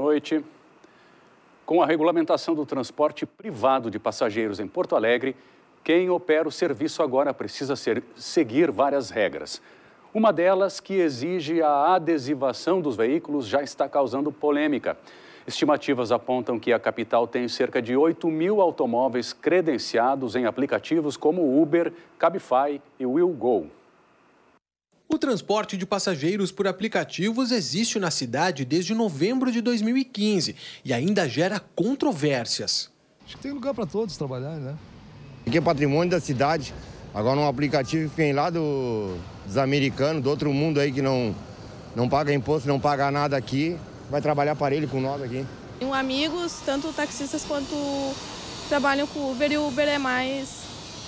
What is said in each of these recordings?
noite. Com a regulamentação do transporte privado de passageiros em Porto Alegre, quem opera o serviço agora precisa seguir várias regras. Uma delas, que exige a adesivação dos veículos, já está causando polêmica. Estimativas apontam que a capital tem cerca de 8.000 automóveis credenciados em aplicativos como Uber, Cabify e WillGo. O transporte de passageiros por aplicativos existe na cidade desde novembro de 2015 e ainda gera controvérsias. Acho que tem lugar para todos trabalhar, né? Aqui é patrimônio da cidade. Agora um aplicativo que vem lá dos americanos, do outro mundo aí que não paga imposto, não paga nada aqui, vai trabalhar para ele com nós aqui. Tenho amigos, tanto taxistas quanto trabalham com Uber, e o Uber é mais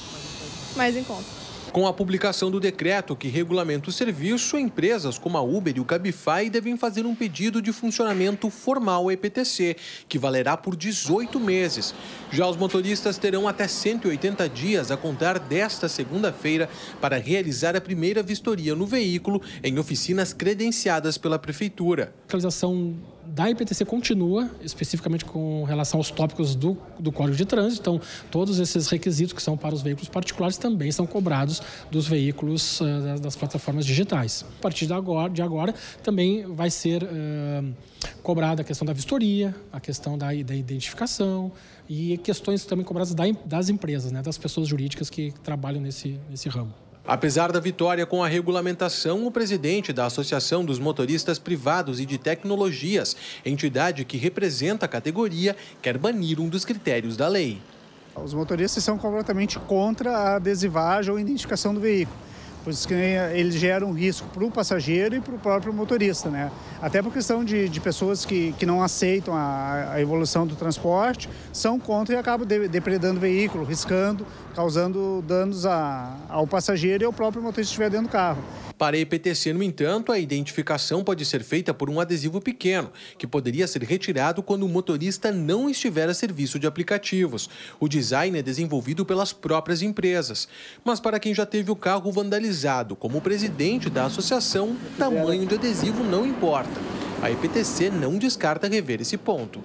em conta. Com a publicação do decreto que regulamenta o serviço, empresas como a Uber e o Cabify devem fazer um pedido de funcionamento formal ao EPTC, que valerá por 18 meses. Já os motoristas terão até 180 dias a contar desta segunda-feira para realizar a primeira vistoria no veículo em oficinas credenciadas pela Prefeitura. A fiscalização da IPTC continua, especificamente com relação aos tópicos do Código de Trânsito. Então, todos esses requisitos que são para os veículos particulares também são cobrados dos veículos das plataformas digitais. A partir de agora também vai ser cobrada a questão da vistoria, a questão da identificação e questões também cobradas das empresas, né, das pessoas jurídicas que trabalham nesse ramo. Apesar da vitória com a regulamentação, o presidente da Associação dos Motoristas Privados e de Tecnologias, entidade que representa a categoria, quer banir um dos critérios da lei. Os motoristas são completamente contra a adesivagem ou identificação do veículo. Por isso que eles geram risco para o passageiro e para o próprio motorista, né? Até por questão de pessoas que não aceitam a evolução do transporte, são contra e acabam depredando o veículo, riscando, causando danos ao passageiro e ao próprio motorista que estiver dentro do carro. Para a EPTC, no entanto, a identificação pode ser feita por um adesivo pequeno, que poderia ser retirado quando o motorista não estiver a serviço de aplicativos. O design é desenvolvido pelas próprias empresas. Mas para quem já teve o carro vandalizado, como o presidente da associação, tamanho de adesivo não importa. A EPTC não descarta rever esse ponto.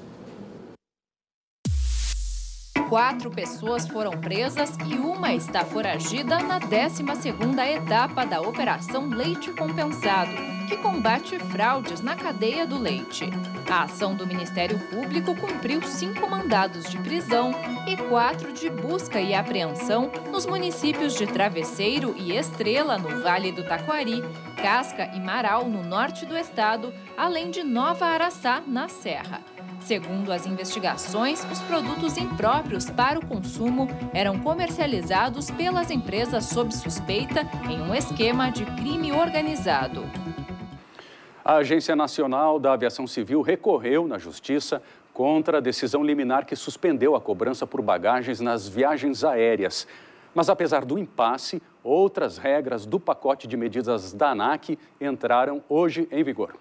4 pessoas foram presas e uma está foragida na 12ª etapa da Operação Leite Compensado, que combate fraudes na cadeia do leite. A ação do Ministério Público cumpriu 5 mandados de prisão e 4 de busca e apreensão nos municípios de Travesseiro e Estrela, no Vale do Taquari, Casca e Marau, no norte do estado, além de Nova Araçá, na Serra. Segundo as investigações, os produtos impróprios para o consumo eram comercializados pelas empresas sob suspeita em um esquema de crime organizado. A Agência Nacional da Aviação Civil recorreu na Justiça contra a decisão liminar que suspendeu a cobrança por bagagens nas viagens aéreas. Mas, apesar do impasse, outras regras do pacote de medidas da ANAC entraram hoje em vigor.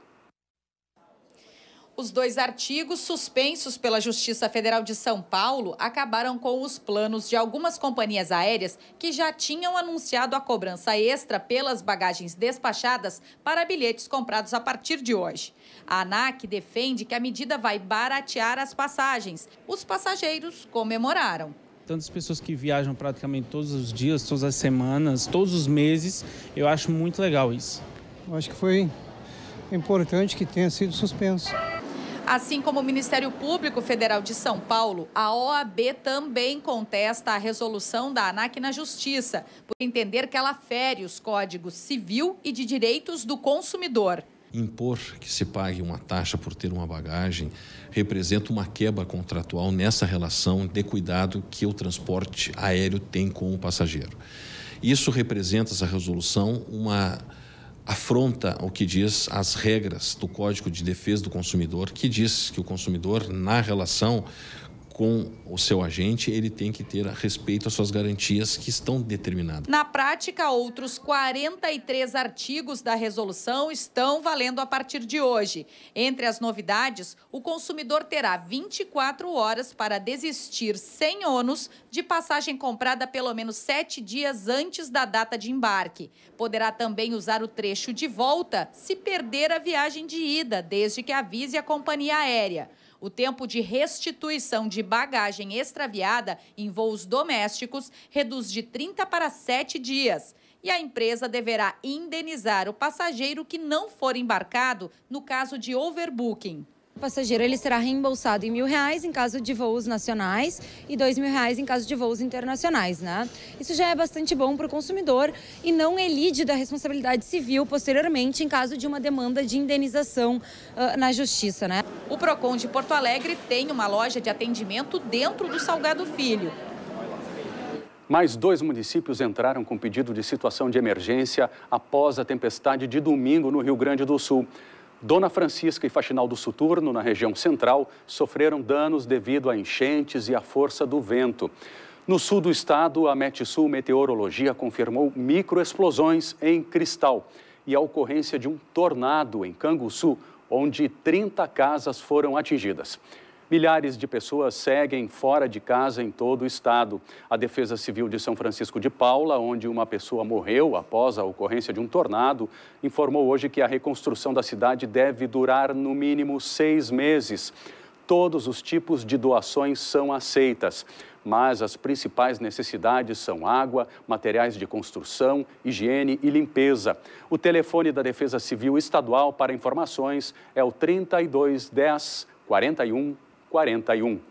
Os 2 artigos suspensos pela Justiça Federal de São Paulo acabaram com os planos de algumas companhias aéreas que já tinham anunciado a cobrança extra pelas bagagens despachadas para bilhetes comprados a partir de hoje. A ANAC defende que a medida vai baratear as passagens. Os passageiros comemoraram. Tantas pessoas que viajam praticamente todos os dias, todas as semanas, todos os meses, eu acho muito legal isso. Eu acho que foi importante que tenha sido suspenso. Assim como o Ministério Público Federal de São Paulo, a OAB também contesta a resolução da ANAC na Justiça, por entender que ela fere os códigos civil e de direitos do consumidor. Impor que se pague uma taxa por ter uma bagagem representa uma quebra contratual nessa relação de cuidado que o transporte aéreo tem com o passageiro. Isso representa, essa resolução, uma afronta ao que diz as regras do Código de Defesa do Consumidor, que diz que o consumidor, na relação com o seu agente, ele tem que ter respeito às suas garantias que estão determinadas. Na prática, outros 43 artigos da resolução estão valendo a partir de hoje. Entre as novidades, o consumidor terá 24 horas para desistir sem ônus de passagem comprada pelo menos 7 dias antes da data de embarque. Poderá também usar o trecho de volta se perder a viagem de ida, desde que avise a companhia aérea. O tempo de restituição de bagagem extraviada em voos domésticos reduz de 30 para 7 dias. E a empresa deverá indenizar o passageiro que não for embarcado no caso de overbooking. O passageiro ele será reembolsado em R$1.000 em caso de voos nacionais e R$2.000 em caso de voos internacionais, né? Isso já é bastante bom para o consumidor e não elide da responsabilidade civil posteriormente em caso de uma demanda de indenização na justiça, né? O Procon de Porto Alegre tem uma loja de atendimento dentro do Salgado Filho. Mais 2 municípios entraram com pedido de situação de emergência após a tempestade de domingo no Rio Grande do Sul. Dona Francisca e Faxinal do Soturno, na região central, sofreram danos devido a enchentes e à força do vento. No sul do estado, a Metsul Meteorologia confirmou microexplosões em Cristal e a ocorrência de um tornado em Canguçu, onde 30 casas foram atingidas. Milhares de pessoas seguem fora de casa em todo o estado. A Defesa Civil de São Francisco de Paula, onde uma pessoa morreu após a ocorrência de um tornado, informou hoje que a reconstrução da cidade deve durar no mínimo 6 meses. Todos os tipos de doações são aceitas, mas as principais necessidades são água, materiais de construção, higiene e limpeza. O telefone da Defesa Civil Estadual para informações é o 3210 41 41.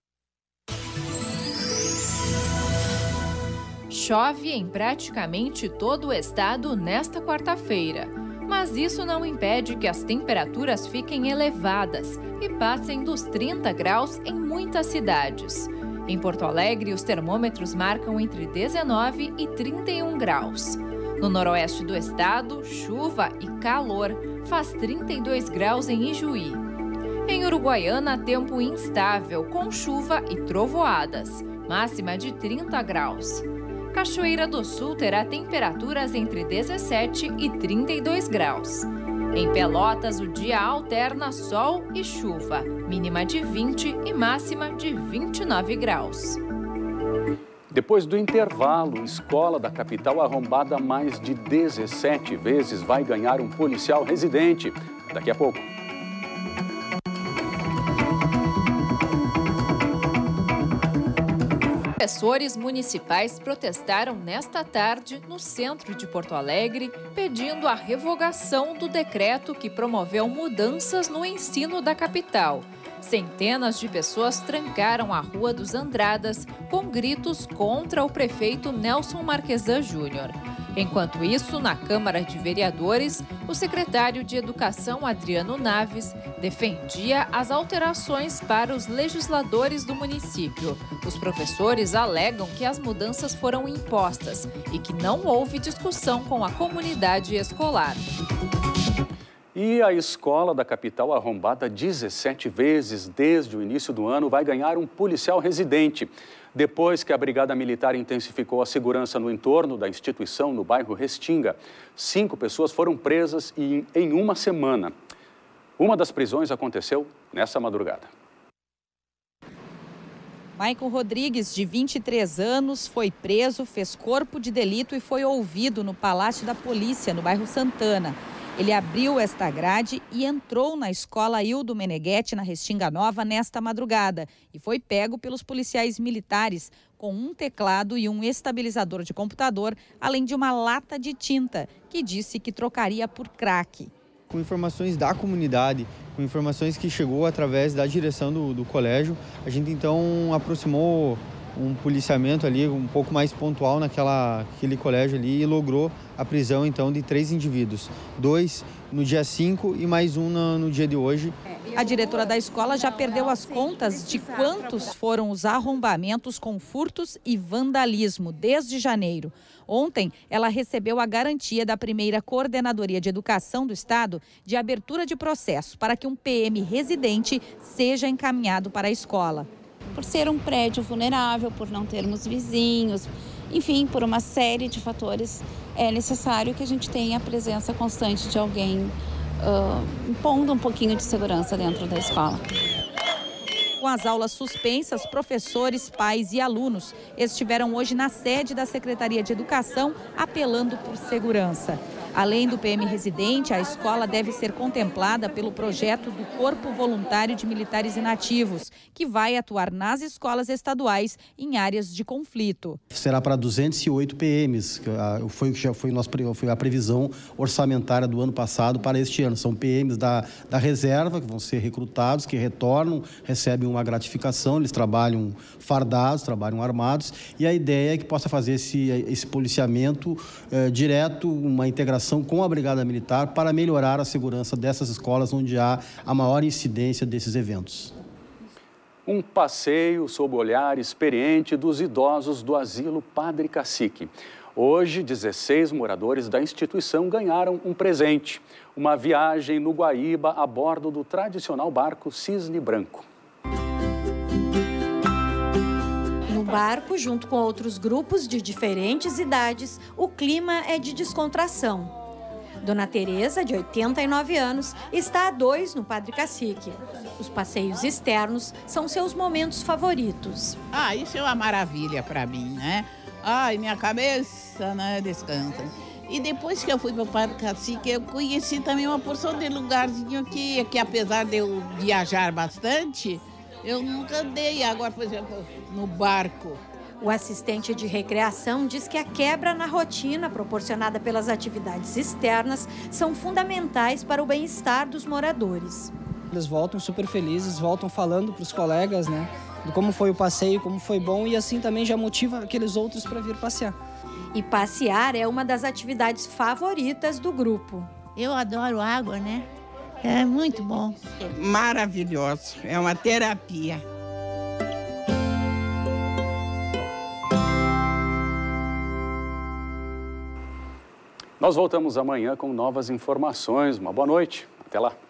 Chove em praticamente todo o estado nesta quarta-feira, mas isso não impede que as temperaturas fiquem elevadas e passem dos 30 graus em muitas cidades. Em Porto Alegre, os termômetros marcam entre 19 e 31 graus. No noroeste do estado, chuva e calor, faz 32 graus em Ijuí. Em Uruguaiana, tempo instável, com chuva e trovoadas, máxima de 30 graus. Cachoeira do Sul terá temperaturas entre 17 e 32 graus. Em Pelotas, o dia alterna sol e chuva, mínima de 20 e máxima de 29 graus. Depois do intervalo, escola da capital arrombada mais de 17 vezes vai ganhar um policial residente. Daqui a pouco. Professores municipais protestaram nesta tarde no centro de Porto Alegre, pedindo a revogação do decreto que promoveu mudanças no ensino da capital. Centenas de pessoas trancaram a Rua dos Andradas com gritos contra o prefeito Nelson Marquesan Júnior. Enquanto isso, na Câmara de Vereadores, o secretário de Educação, Adriano Naves, defendia as alterações para os legisladores do município. Os professores alegam que as mudanças foram impostas e que não houve discussão com a comunidade escolar. E a escola da capital, arrombada 17 vezes desde o início do ano, vai ganhar um policial residente. Depois que a Brigada Militar intensificou a segurança no entorno da instituição, no bairro Restinga, 5 pessoas foram presas em uma semana. Uma das prisões aconteceu nessa madrugada. Maicon Rodrigues, de 23 anos, foi preso, fez corpo de delito e foi ouvido no Palácio da Polícia, no bairro Santana. Ele abriu esta grade e entrou na escola Hildo Meneghetti, na Restinga Nova, nesta madrugada. E foi pego pelos policiais militares com um teclado e um estabilizador de computador, além de uma lata de tinta, que disse que trocaria por crack. Com informações da comunidade, com informações que chegou através da direção do colégio, a gente então aproximou um policiamento ali um pouco mais pontual naquele colégio ali e logrou a prisão então de 3 indivíduos, 2 no dia 5 e mais um no dia de hoje. A diretora da escola já perdeu as contas de quantos foram os arrombamentos com furtos e vandalismo desde janeiro. Ontem, ela recebeu a garantia da primeira Coordenadoria de Educação do Estado de abertura de processo para que um PM residente seja encaminhado para a escola. por ser um prédio vulnerável, por não termos vizinhos, enfim, por uma série de fatores, é necessário que a gente tenha a presença constante de alguém impondo um pouquinho de segurança dentro da escola. Com as aulas suspensas, professores, pais e alunos estiveram hoje na sede da Secretaria de Educação apelando por segurança. Além do PM residente, a escola deve ser contemplada pelo projeto do Corpo Voluntário de Militares Inativos, que vai atuar nas escolas estaduais em áreas de conflito. Será para 208 PMs, que foi a previsão orçamentária do ano passado para este ano. São PMs da reserva, que vão ser recrutados, que retornam, recebem uma gratificação, eles trabalham fardados, trabalham armados, e a ideia é que possa fazer esse policiamento direto, uma integração com a Brigada Militar para melhorar a segurança dessas escolas onde há a maior incidência desses eventos. Um passeio sob o olhar experiente dos idosos do Asilo Padre Cacique. Hoje, 16 moradores da instituição ganharam um presente, uma viagem no Guaíba a bordo do tradicional barco Cisne Branco. No barco, junto com outros grupos de diferentes idades, o clima é de descontração. Dona Tereza, de 89 anos, está a 2 no Padre Cacique. Os passeios externos são seus momentos favoritos. Isso é uma maravilha para mim, né? Minha cabeça, né, descansa. E depois que eu fui para o Padre Cacique, eu conheci também uma porção de lugarzinho que apesar de eu viajar bastante, eu nunca andei. Agora, por exemplo, no barco. O assistente de recreação diz que a quebra na rotina proporcionada pelas atividades externas são fundamentais para o bem-estar dos moradores. Eles voltam super felizes, voltam falando para os colegas, né, de como foi o passeio, como foi bom, e assim também já motiva aqueles outros para vir passear. E passear é uma das atividades favoritas do grupo. Eu adoro água, né? É muito bom. Maravilhoso, é uma terapia. Nós voltamos amanhã com novas informações. Uma boa noite. Até lá.